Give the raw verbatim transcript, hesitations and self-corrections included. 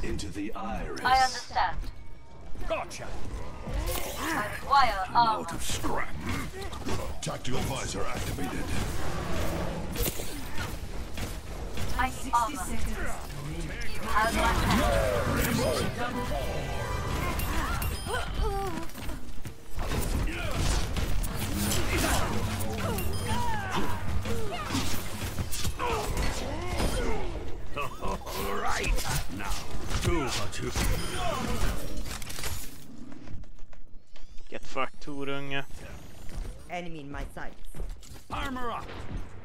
into the iris. I understand. Gotcha. I require I'm armor. out of scrap. Tactical visor activated. I armor. You have my hand. Right now, two for two. Get fucked, Torunge. Enemy in my sights. Armor up.